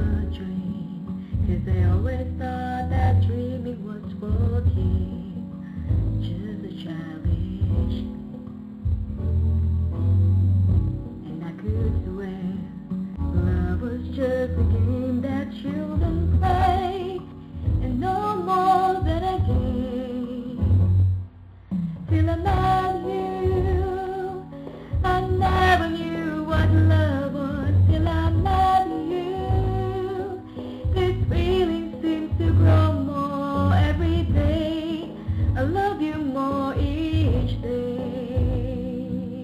a dream, 'cause I always thought that dreaming was for keeps, just a childish. And I could swear love was just a game that children play, and no more than a game. Till I met you, I never knew what love was. Till I met you, this feeling seems to grow more every day. I love you more each day.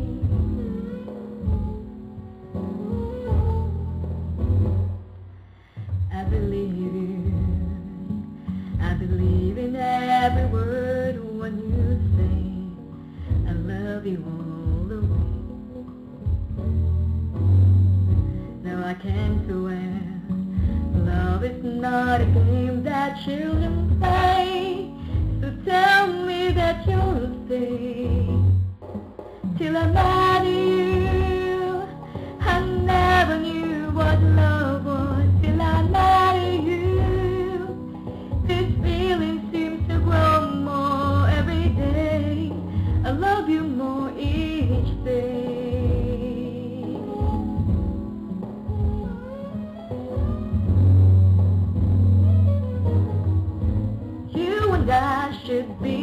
I believe in every word when you say I love you all the way. Now I can swear love is not a game that children play, so tell me that you'll stay. Till I met you, I never knew what love was. Till I met you, this feeling seems to grow more every day. I love you more each day. You and I should be